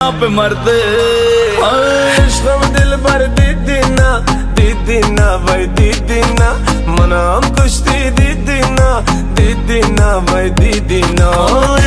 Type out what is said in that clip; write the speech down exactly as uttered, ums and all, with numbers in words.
आप मरते इश्क़ दिल भर दीदी ना दीदी ना भाई दीदी ना मना हम कुश्ती दीदी ना दीदी ना भाई दीदी ना।